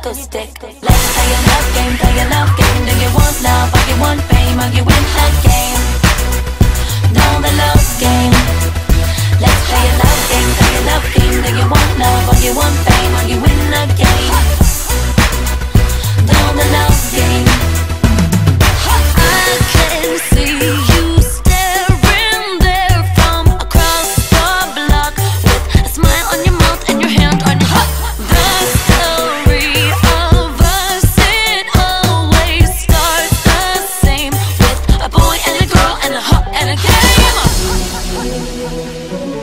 disco stick. Let's play a love game, play a love game. Do you want love or you want fame? Are you in that game? Know the love game. Let's play a love game, play a love game. Do you want love or you want fame? Are you in the game? Know the love game. I can see you staring there from across the block, with a smile on your mouth and your hand on your heart. The story of us, it always starts the same, with a boy and a girl and a heart and a game.